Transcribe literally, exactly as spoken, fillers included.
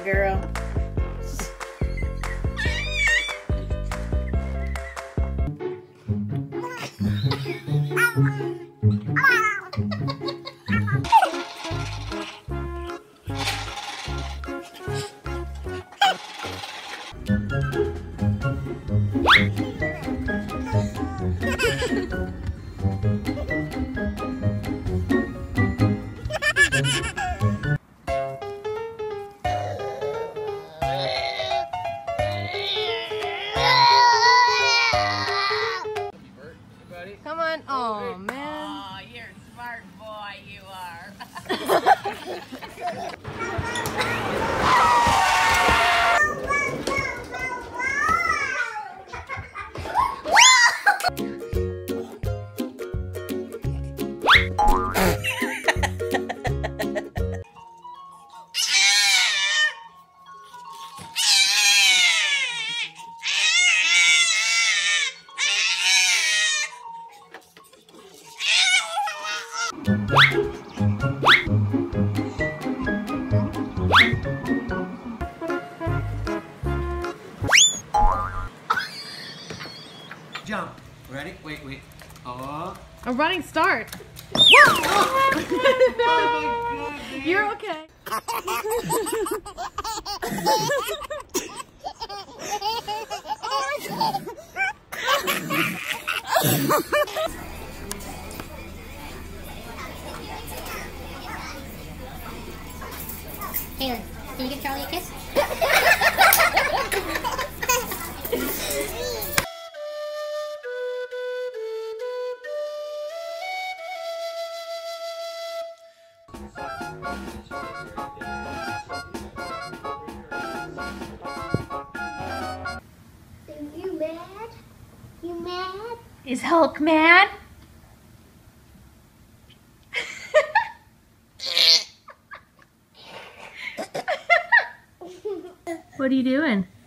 girl. Come on. Oh, man. Oh, you're a smart boy, you are. Jump. Ready? Wait, wait. Oh. A running start. You're okay. Taylor, can you give Charlie a kiss? Are you mad? You mad? Is Hulk mad? What are you doing?